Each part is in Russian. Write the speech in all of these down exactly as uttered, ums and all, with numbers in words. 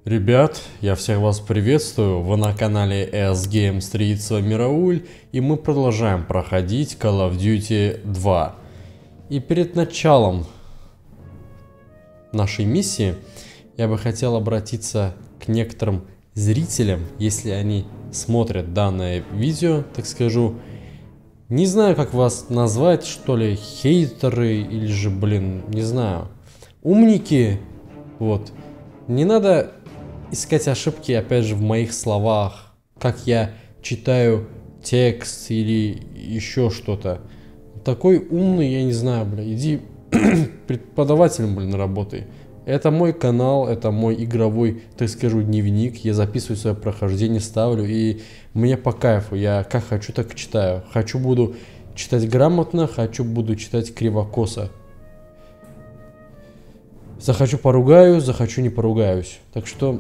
Ребят, я всех вас приветствую, вы на канале эс Games три, с вами Рауль, и мы продолжаем проходить Call of Duty два. И перед началом нашей миссии я бы хотел обратиться к некоторым зрителям, если они смотрят данное видео, так скажу. Не знаю, как вас назвать, что ли, хейтеры или же, блин, не знаю, умники, вот. Не надо искать ошибки, опять же, в моих словах, как я читаю текст или еще что-то. Такой умный, я не знаю, бля, иди преподавателем, блин, работай. Это мой канал, это мой игровой, так скажу, дневник. Я записываю свое прохождение, ставлю, и мне по кайфу. Я как хочу, так и читаю. Хочу буду читать грамотно, хочу буду читать кривокосо. Захочу поругаю, захочу не поругаюсь. Так что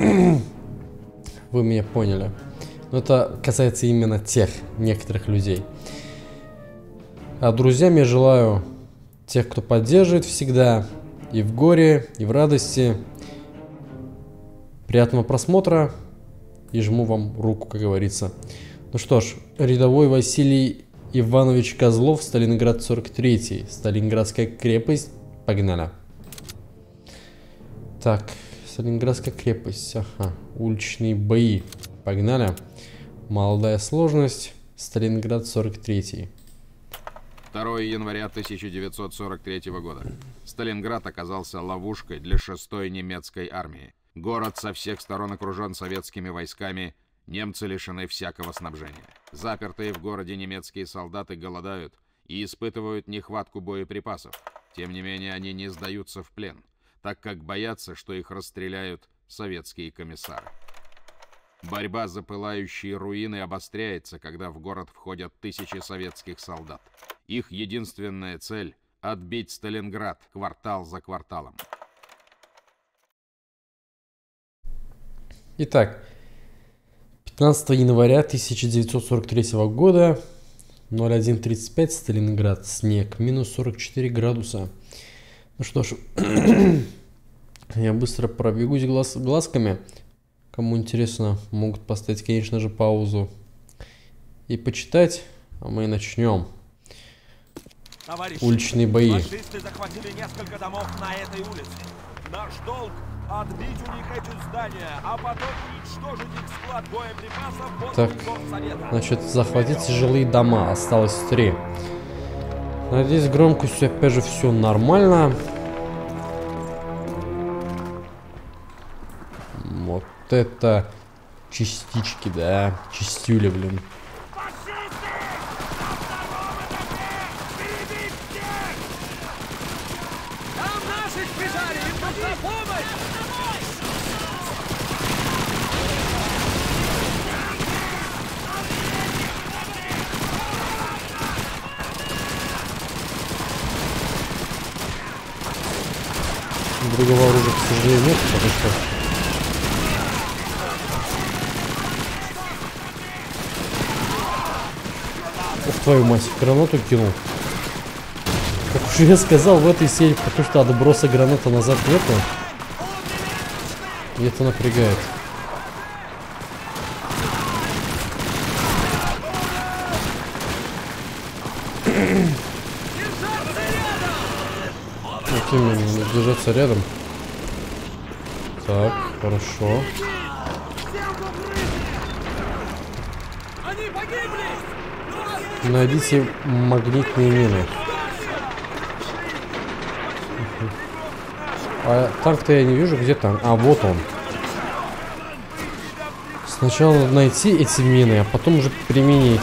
вы меня поняли. Но это касается именно тех некоторых людей. А друзьям я желаю тех, кто поддерживает всегда, и в горе, и в радости. Приятного просмотра. И жму вам руку, как говорится. Ну что ж, рядовой Василий Иванович Козлов, Сталинград сорок третий. Сталинградская крепость. Погнали. Так, Сталинградская крепость. Ага. Уличные бои. Погнали. Молодая сложность. Сталинград сорок третий. второго января тысяча девятьсот сорок третьего года. Сталинград оказался ловушкой для шестой немецкой армии. Город со всех сторон окружен советскими войсками, немцы лишены всякого снабжения. Запертые в городе немецкие солдаты голодают и испытывают нехватку боеприпасов. Тем не менее, они не сдаются в плен, так как боятся, что их расстреляют советские комиссары. Борьба за пылающие руины обостряется, когда в город входят тысячи советских солдат. Их единственная цель – отбить Сталинград квартал за кварталом. Итак, пятнадцатого января тысяча девятьсот сорок третьего года, ноль один тридцать пять, Сталинград, снег, минус сорок четыре градуса. Ну что ж, я быстро пробегусь глаз, глазками. Кому интересно, могут поставить, конечно же, паузу и почитать, а мы начнем. Товарищи, уличные бои. Фашисты захватили несколько домов на этой улице. Наш долг — отбить у них эти здания, а потом уничтожить их склад боеприпасов под Так, Совета. значит, захватить жилые дома. Осталось три. Надеюсь, с громкостью опять же все нормально. Вот это частички, да. Частюли, блин. Другого оружия, к сожалению, нет, потому что... Ух, твою мать, гранату кинул. Как уж я сказал, в этой серии, потому что отброса граната назад нету. И это напрягает. Вот именно, держаться рядом. Так, хорошо. Найдите магнитные мины. А танк-то я не вижу, где танк. А, вот он. Сначала надо найти эти мины, а потом уже применить.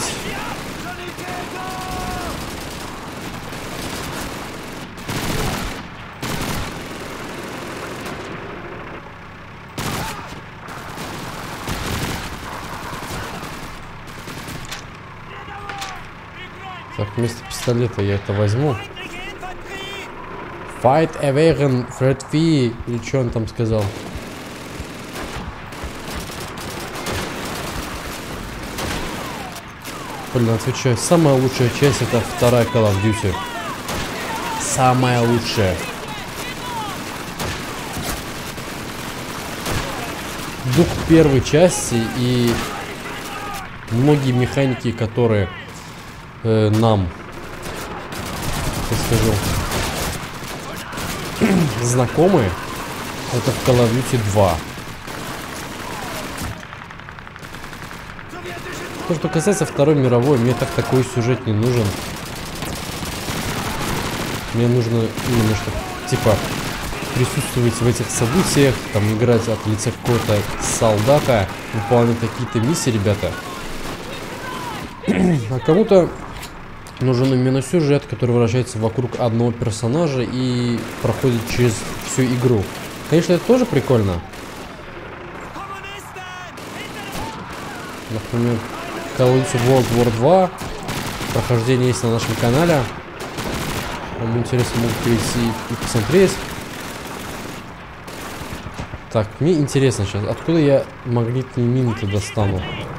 Так, вместо пистолета я это возьму. Fight Awaken Fred V. Или что он там сказал? Блин, отвечаю. Самая лучшая часть — это вторая Call of Duty. Самая лучшая. дух первой части и многие механики, которые э, нам, я скажу, знакомы, это в Call of Duty два. То, что касается Второй мировой, мне так такой сюжет не нужен. Мне нужно именно, чтобы, типа, присутствовать в этих событиях, там, играть от лица какого-то солдата, выполнять какие-то миссии, ребята. А кому-то нужен именно сюжет, который вращается вокруг одного персонажа и проходит через всю игру. Конечно, это тоже прикольно. Например, Call of Duty World War два. Прохождение есть на нашем канале. Кому интересно, могут перейти и посмотреть. Так, мне интересно сейчас, откуда я магнитные мины-то достану?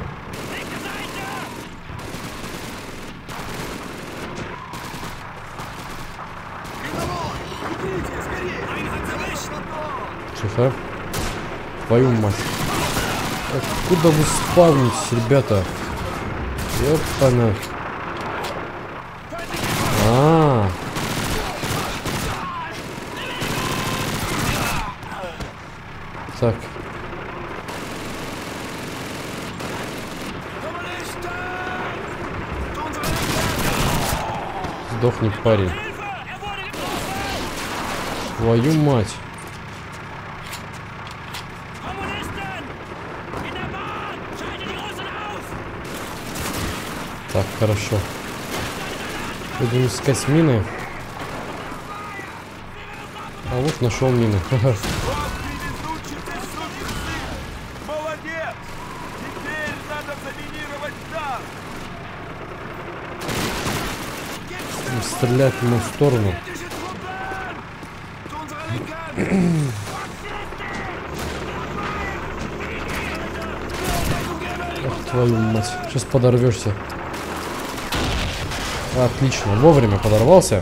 Тихо. Твою мать. Откуда вы спавнитесь, ребята? Ёпана. А-а-а. Так. Сдохни, парень. Твою мать. Так, хорошо. Будем искать мины. А вот нашел мины. Молодец! Теперь надо заминировать танк! Стрелять в мою сторону. Ах, твою мать. Сейчас подорвешься. Отлично, вовремя подорвался.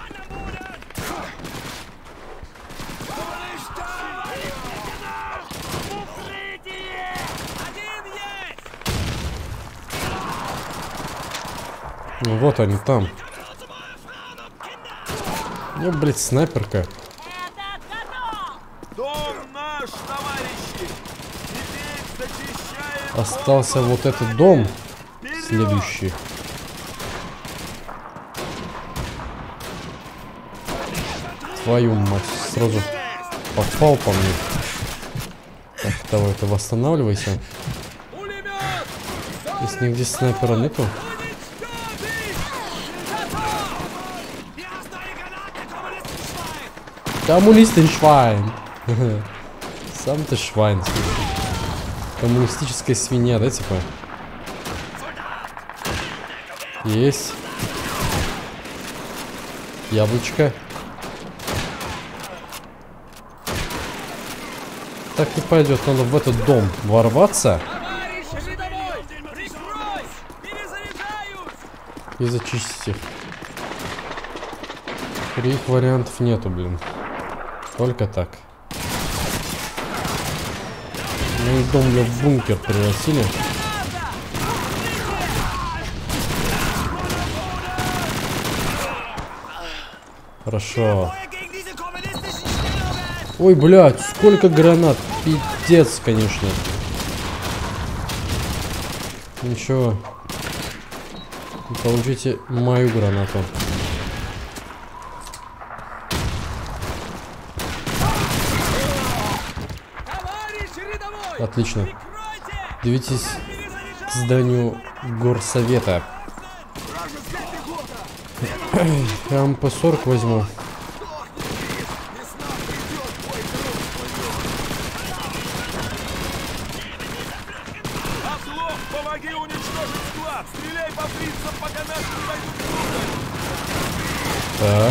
Ну вот они там. Ну, блядь, снайперка. Дом наш, товарищи! Теперь зачищаем... Остался вот этот дом. Следующий. Твою мать, сразу попал по мне. Так, давай, ты восстанавливайся. Здесь нигде снайпера нету. Коммунистеншвайн. Сам ты швайн. Коммунистическая свинья, да, типа? Есть. Яблочко. Так не пойдет, надо в этот дом ворваться и зачистить их. Других вариантов нету, блин. Только так. Ну и дом, бля, в бункер превратили. Хорошо. Ой, блядь, сколько гранат. Пиздец, конечно. Ничего. Получите мою гранату. Отлично. Двигайтесь к зданию горсовета. Я эм пэ сорок возьму. Помоги уничтожить склад! Стреляй по фрицам, пока наши не войдут внутрь!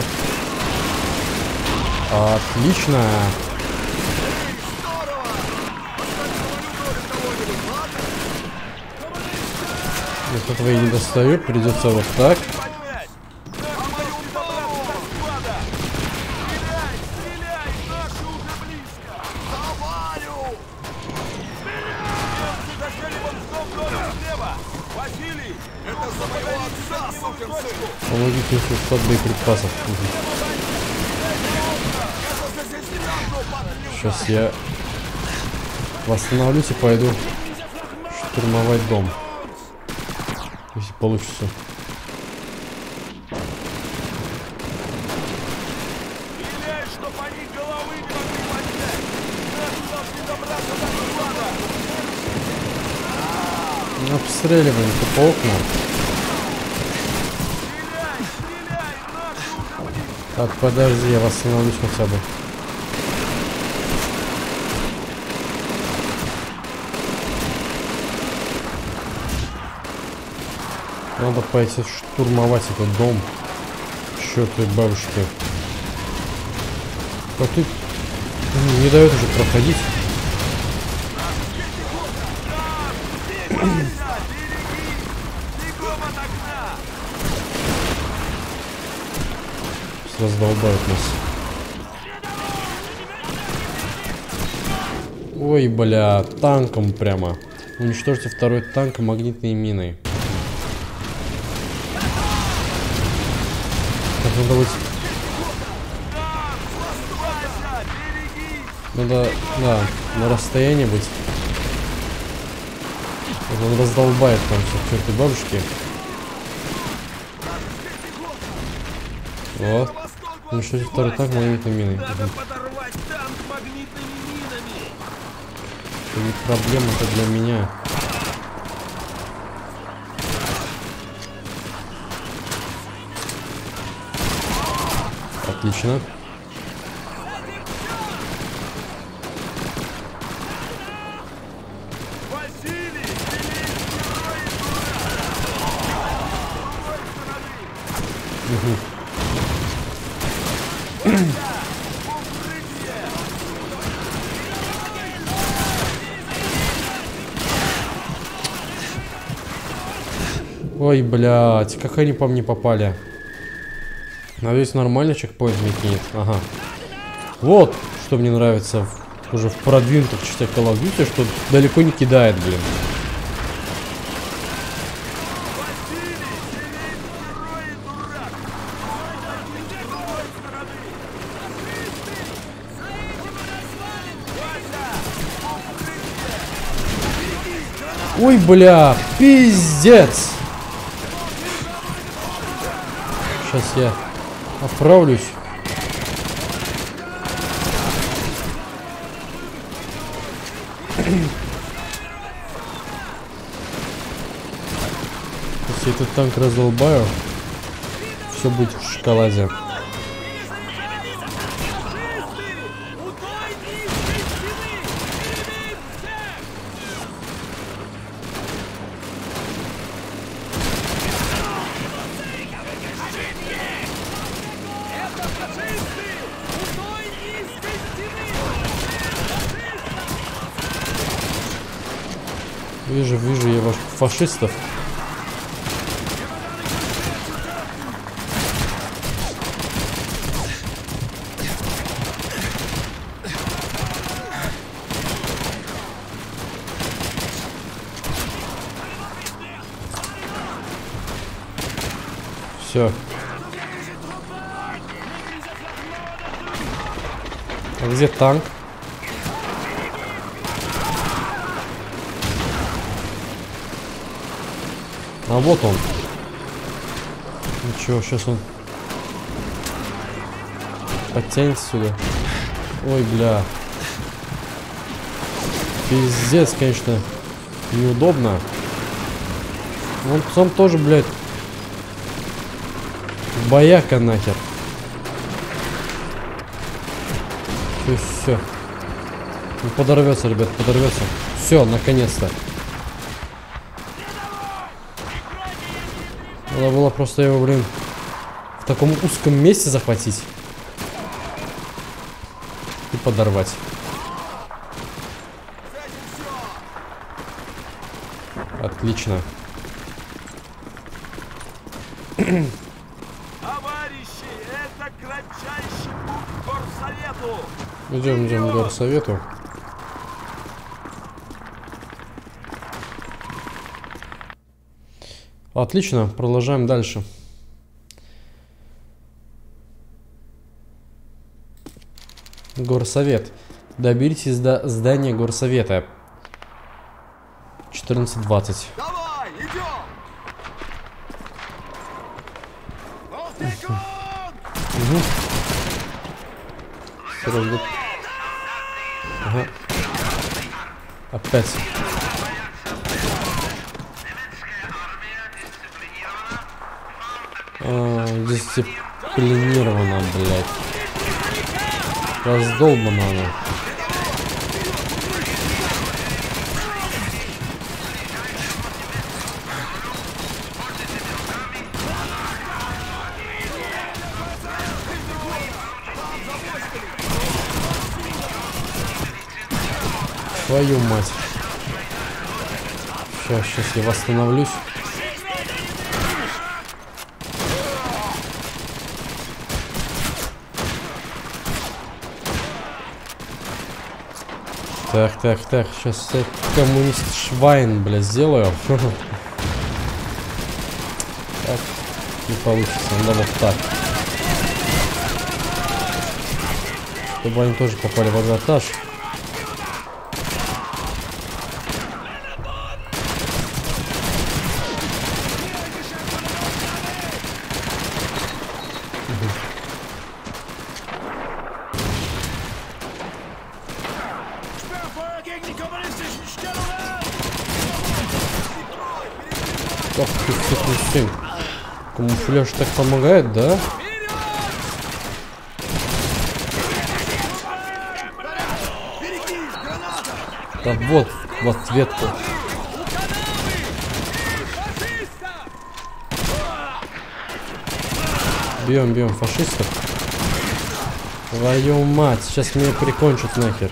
Так. Отлично. Вот этого я не достаю, придется вот так. Помогите склад боеприпасов. Сейчас я восстановлюсь и пойду штурмовать дом. Если получится. Обстреливаем по окнам. Так, подожди, я восстановлюсь хотя бы. Надо пойти штурмовать этот дом. Чёртовой бабушки. А тут не дает уже проходить. Раздолбают нас. Ой, бля, танком прямо. Уничтожьте второй танк магнитной миной. Так, надо быть... Надо, да, на расстоянии быть. Он раздолбает там все к этой бабушке. Вот. Ну что, второй танк магнитной миной. Надо подорвать танк магнитными минами. Это не проблема-то для меня. Отлично. Угу. Ой, блядь, как они по мне попали. Надеюсь, нормально чекпоинт мне кинет. Ага. Вот, что мне нравится в, уже в продвинутых частях Call of Duty, что далеко не кидает, блин. Ой, бля, пиздец. Сейчас я оправлюсь. Если этот танк раздолбаю, все будет в шоколаде. Вижу, вижу я ваших фашистов. Все. А где танк? А вот он. Ничего, сейчас он подтянется сюда. Ой, бля. Пиздец, конечно, неудобно. Он сам тоже, блядь, бояка нахер. Все, все. Он подорвется, ребят, подорвется. Все, наконец-то. Надо было просто его, блин, в таком узком месте захватить и подорвать. Отлично. Товарищи, это кратчайший путь к горсовету. Идем, идем к горсовету. Отлично, продолжаем дальше. Горсовет. Доберитесь до здания горсовета. четырнадцать двадцать. Давай, идем! Угу. Сразу. Ага. Опять. А, дисциплинирована, блядь. Раздолбана она. Твою мать. Сейчас, сейчас я восстановлюсь. Так, так, так. Сейчас я коммунист Швайн, бля, сделаю. Так, не получится. Надо вот так. Чтобы они тоже попали в ажиотаж. Ох ты, сукин сын. Камуфляж так помогает, да? Да вот, в ответку. Бьем, бьем фашистов. Твою мать, сейчас меня прикончат нахер.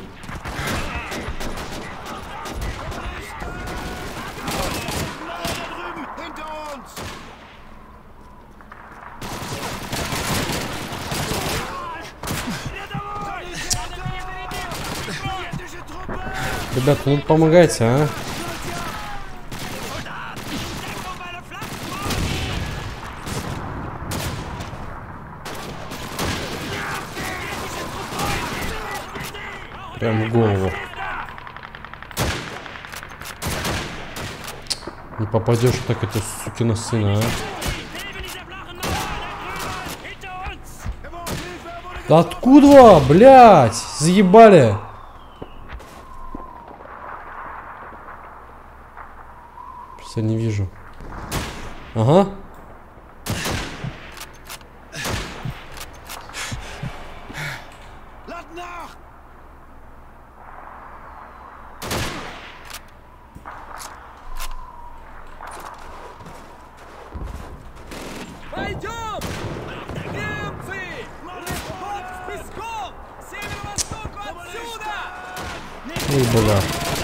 Ребят, ну помогайте, а? Прям в голову. Не попадешь так, это сукина сына, а? Да откуда, блядь? Заебали. Просто не вижу. Ага. Пойдем! Немцы! Под Песков! К северо-востоку отсюда! Ой, бля.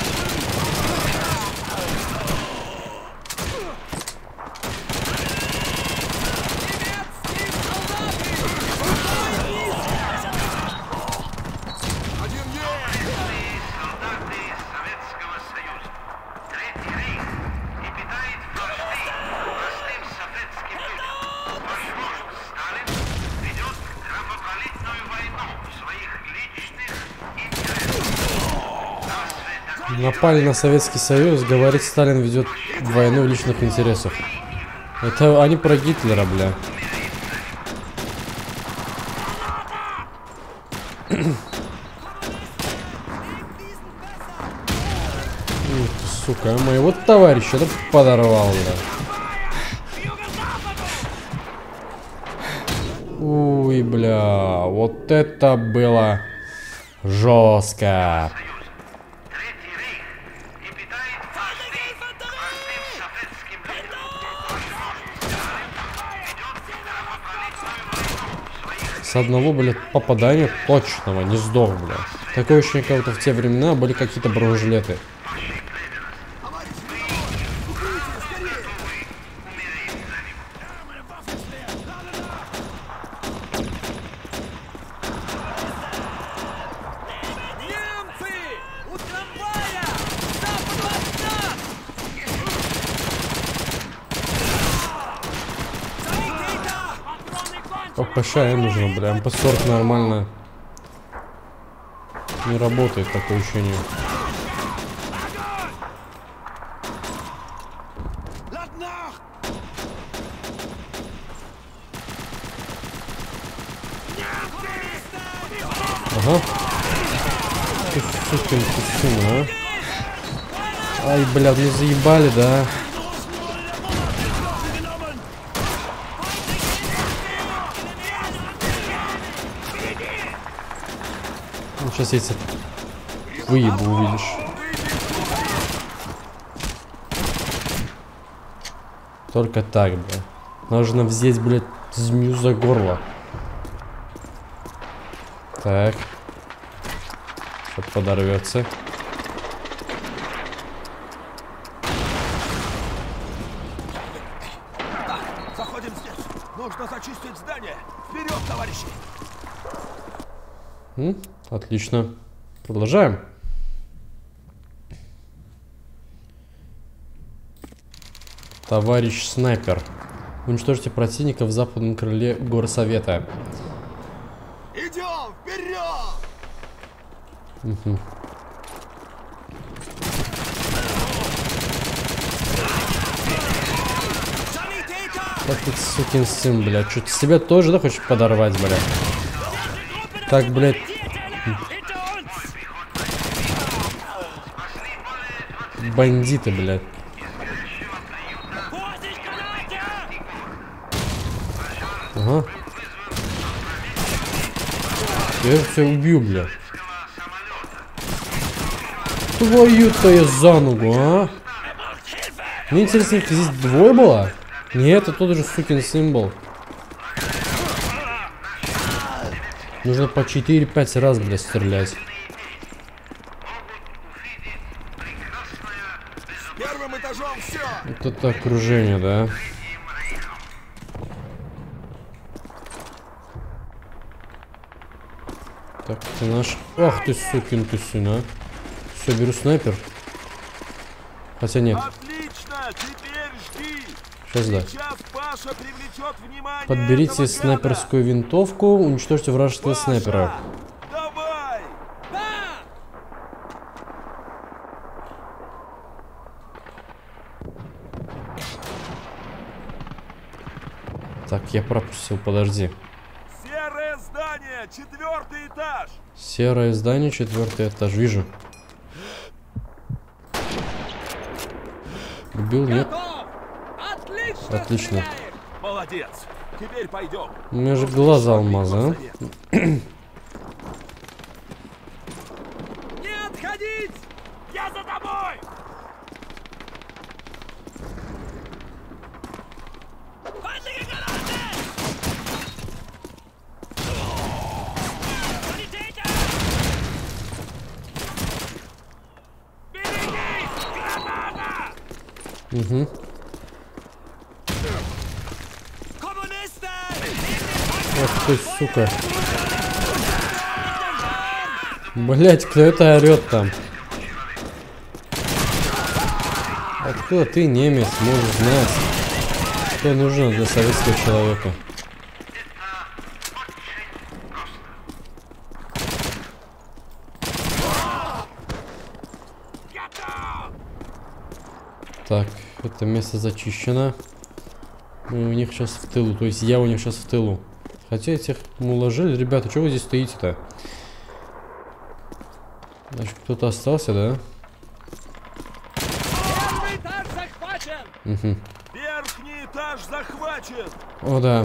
Напали на Советский Союз, говорит, Сталин ведет войну в личных интересах. Это они про Гитлера, бля. Ух ты, сука, моего товарища да подорвал, бля. Ой, бля, вот это было жестко. С одного, блядь, попадания точного не сдох, блядь. Такое ощущение, как будто в те времена были какие-то бронежилеты. ППШ нужно, бля, эм пэ сорок нормально. не работает, такое ощущение. Ага. Ты сукин, ты сын, а? Ай, блядь, не заебали, да? Ну, сейчас я тебя выебу, увидишь. Только так, бля. Нужно взять, блядь, змею за горло. Так. Чтоб подорвется. Так, заходим здесь. Нужно зачистить здание. Вперед, товарищи! М? Отлично. Продолжаем. Товарищ снайпер. Уничтожьте противника в западном крыле горсовета. Идем, вперед! Угу. Так ты сукин сын, блядь. Что, ты себя тоже, да, хочешь подорвать, блядь? Так, блядь. Бандиты, блядь. Ага. Я же тебя убью, блядь. Твою-то я за ногу, а? Мне интересно, их здесь двое было? Нет, это тот же сукин символ. Нужно по четыре-пять раз, блядь, стрелять. Первым этажом все. Вот это окружение, да? Так, ты наш... Ах ты, сукин ты сын, а. Все, беру снайпер. Хотя нет. Отлично, теперь жди. Сейчас, да. Сейчас Паша привлечет внимание. Подберите этого снайперскую винтовку, уничтожьте вражеского Паша, снайпера. давай! Так, я пропустил, подожди. Серое здание, четвертый этаж. Серое здание, четвертый этаж, вижу. Убил, нет? Отлично. Отлично. Молодец. Теперь пойдем. У меня же глаза алмаза, а? Не отходить! Я за тобой! Угу. Ах ты, сука. Блять, кто это орет там? Откуда ты, немец, можешь знать, что нужно для советского человека? Так, это место зачищено. Мы у них сейчас в тылу, то есть я у них сейчас в тылу. Хотя этих мы уложили. Ребята, что вы здесь стоите-то? Значит, кто-то остался, да? Первый этаж захвачен! Угу. Верхний этаж захвачен! О, да.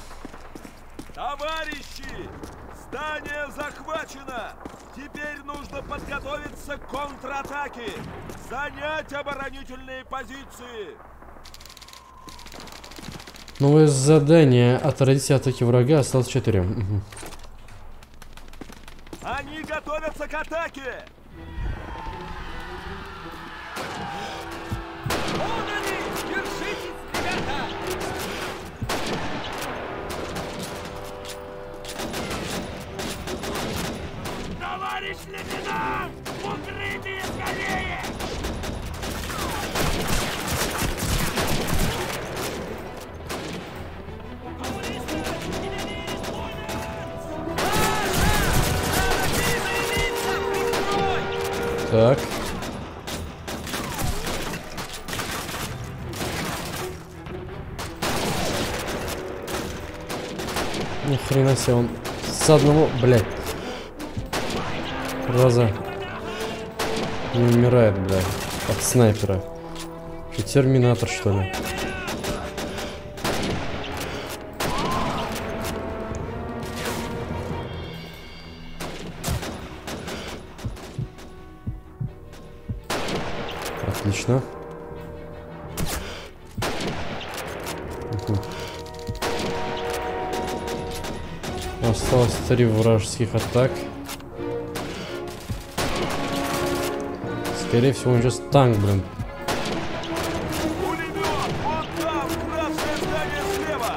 Товарищи! Здание захвачено! Теперь нужно подготовиться к контратаке! Занять оборонительные позиции! Новое задание. Отразить атаки врага. Осталось четыре. Угу. Они готовятся к атаке! Вон они! Держитесь, ребята! Товарищ лейтенант! Укрытие скорее! Так. Ни хрена себе, он с одного, блядь, раза не умирает, блядь, от снайпера. Что, терминатор, что ли? Отлично. Угу. Осталось три вражеских атак. Скорее всего, он сейчас танк, блин. Пулемет! Вон там, красное здание слева!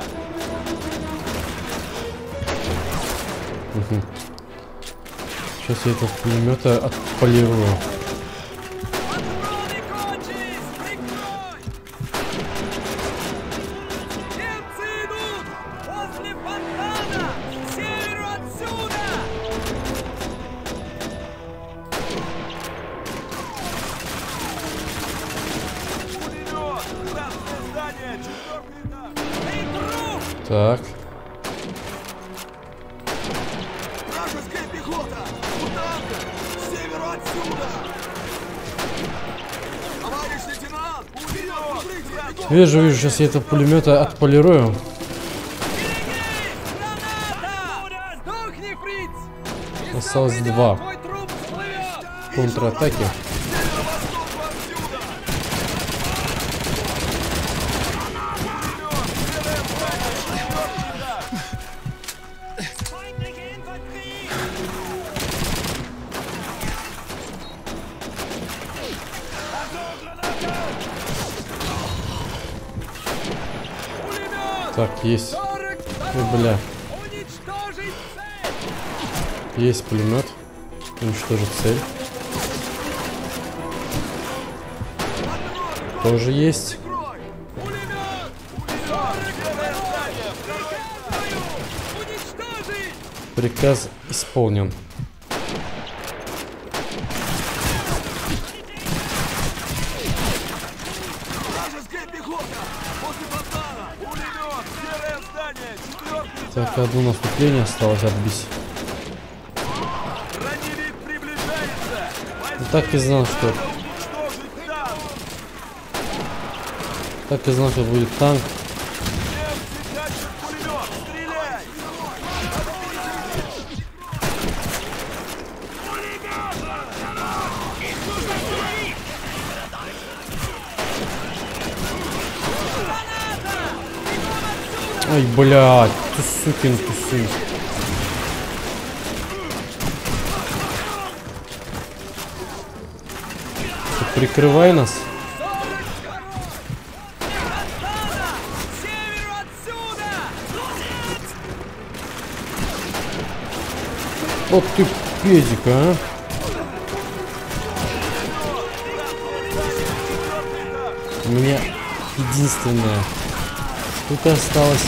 Угу. Сейчас я этого пулемета отполирую. Патроны кончились! Прикрой! Немцы идут! После фонтана! К северу отсюда! Пулемет! Красное здание! Четвертый этаж! Эй, друг! Так. Вражеская пехота! У танка! К северу отсюда! Товарищ лейтенант! Пулемет! Вижу, вижу, сейчас я этого пулемета отполирую. Граната! Сдохни, фриц! Из Осталось коридора два. твой труп всплывет! Контратаки. Feindliche Infanterie! Пулемет! Так, есть. сорок Ой, бля. Уничтожить цель! Есть пулемет. Уничтожить цель. Тоже есть. Пулемет! Пулемет! Первое здание! Уничтожить! Приказ исполнен. Вражеская пехота! После фонтана! Пулемет! Первое здание! Четвертый этаж! Так, одно наступление осталось отбить. Броневик приближается! Ну, так и знал, что... Надо уничтожить танк! Так и знал, что будет танк. Немцы тащат пулемет! Стреляй! Ой, блядь, ты сукин, ты сукин. Ты прикрывай нас. К северу отсюда! Вот ты педик, а. У меня единственное. Тут осталось.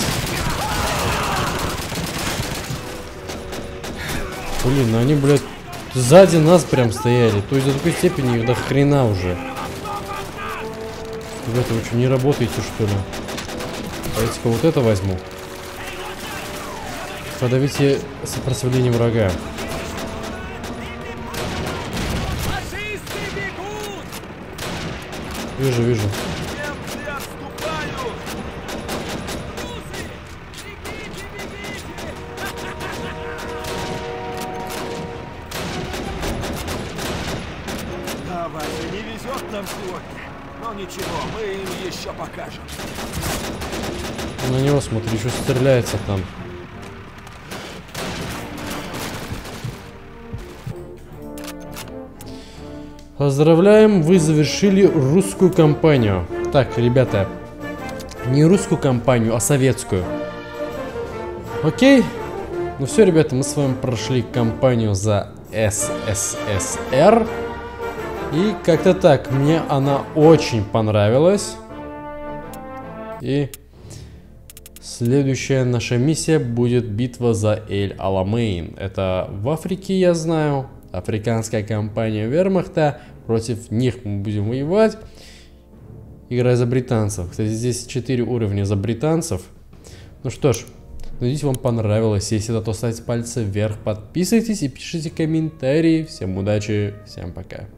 Блин, ну они, блядь, сзади нас прям стояли. То есть до такой степени до хрена уже. Ребята, вы что, не работаете, что ли? Давайте-ка вот это возьму. Подавите сопротивление врага. Фашисты бегут! Вижу, вижу. Немцы отступают! Русы! Бегите, бегите! Да, Вася, не везет нам сегодня. Но ничего, мы им еще покажем. На него смотри, что стреляется там. Поздравляем, вы завершили русскую кампанию. Так, ребята, не русскую кампанию, а советскую. Окей? Ну все, ребята, мы с вами прошли кампанию за СССР. И как-то так, мне она очень понравилась. И следующая наша миссия будет битва за Эль-Аламейн. Это в Африке, я знаю. африканская кампания вермахта. Против них мы будем воевать, играя за британцев. Кстати, здесь четыре уровня за британцев. Ну что ж, надеюсь, вам понравилось. Если да, то ставьте пальцы вверх, подписывайтесь и пишите комментарии. Всем удачи, всем пока.